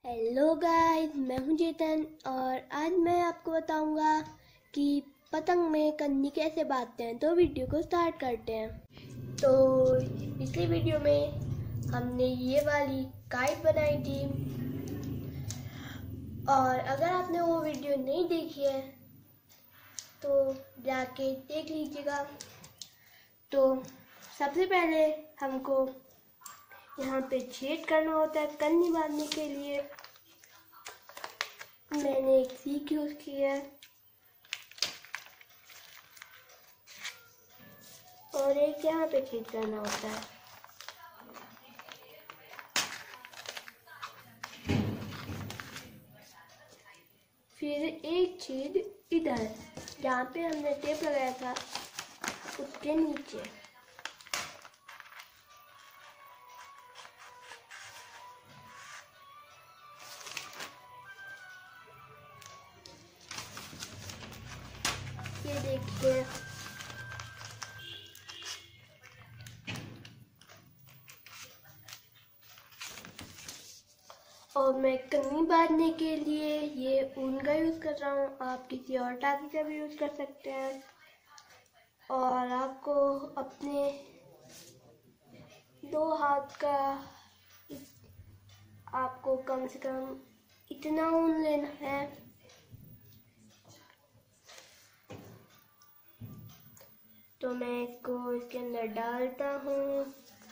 Hello guys, मैं हूं चेतन और आज मैं आपको बताऊंगा कि पतंग में कन्नी कैसे बांधते हैं। तो वीडियो को स्टार्ट करते हैं। तो पिछली वीडियो में हमने ये वाली काइट बनाई थी और अगर आपने वो वीडियो नहीं देखी है तो जाके देख लीजिएगा। तो सबसे पहले हमको यहाँ पे छेद करना होता है कन्नी बांधने के लिए। मैंने एक सीख यूज की है और एक यहाँ पे छेद करना होता है। फिर एक छेद इधर जहाँ पे हमने टेप लगाया था उसके नीचे। ये देखिए, और मैं कन्नी बांधने के लिए ये ऊन का यूज़ कर रहा हूँ। आप किसी और टाकी का भी यूज़ कर सकते हैं। और आपको अपने 2 हाथ का आपको कम से कम इतना ऊन लेना है। तो मैं इसको इसके अंदर डालता हूँ,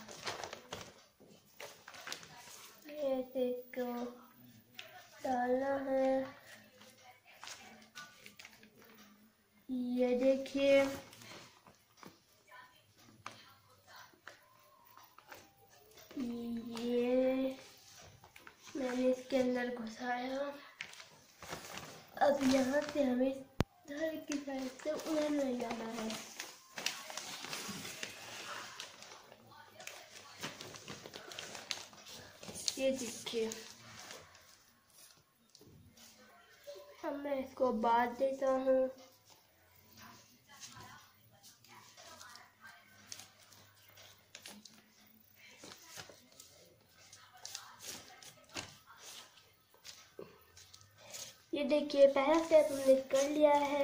ऐसे इसको डालना है। ये देखिए, ये मैंने इसके अंदर घुसाया। अब यहाँ से हमें इधर की साइड से उधर में जाना है। ये देखिए, अब मैं इसको बांध देता हूँ। ये देखिए, पहला स्टेप हमने कर लिया है।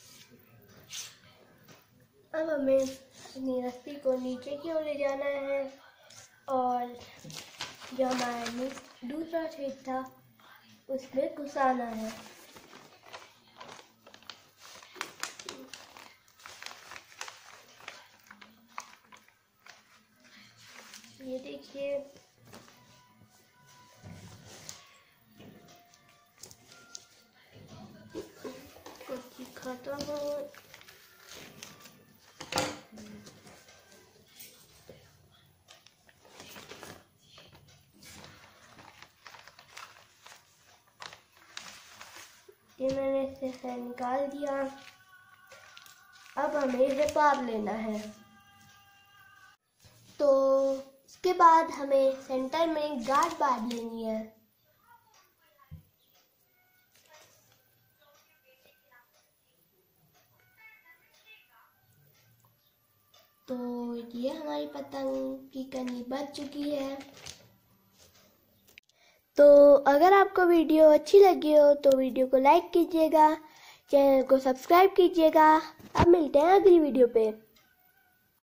अब हमें अपनी रस्सी को नीचे की ओर ले जाना है और जो हमारा दूसरा छेद था उसमें घुसाना है। ये देखिए, दिखाता हूँ। ये मैंने इसे से निकाल दिया। अब हमें इसे पार लेना है। तो इसके बाद हमें सेंटर में गांठ बांध लेनी है। तो ये हमारी पतंग की कन्नी बन चुकी है। तो अगर आपको वीडियो अच्छी लगी हो तो वीडियो को लाइक कीजिएगा, चैनल को सब्सक्राइब कीजिएगा। अब मिलते हैं अगली वीडियो पे।